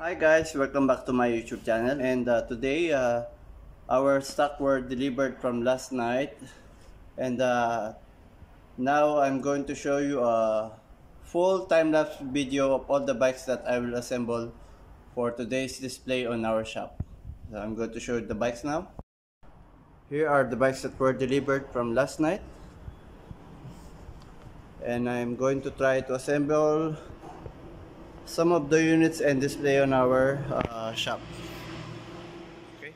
Hi guys, welcome back to my YouTube channel, and today our stock were delivered from last night, and now I'm going to show you a full time-lapse video of all the bikes that I will assemble for today's display on our shop. So I'm going to show you the bikes now. Here are the bikes that were delivered from last night, and I'm going to try to assemble some of the units and display on our shop. Okay.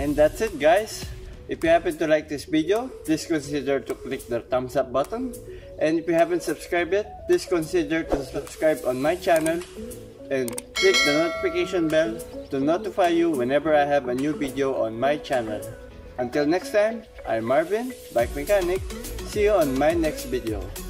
And that's it, guys. If you happen to like this video, please consider to click the thumbs up button. And if you haven't subscribed yet, please consider to subscribe on my channel and click the notification bell to notify you whenever I have a new video on my channel. Until next time, I'm Marvin, Bike Mechanic. See you on my next video.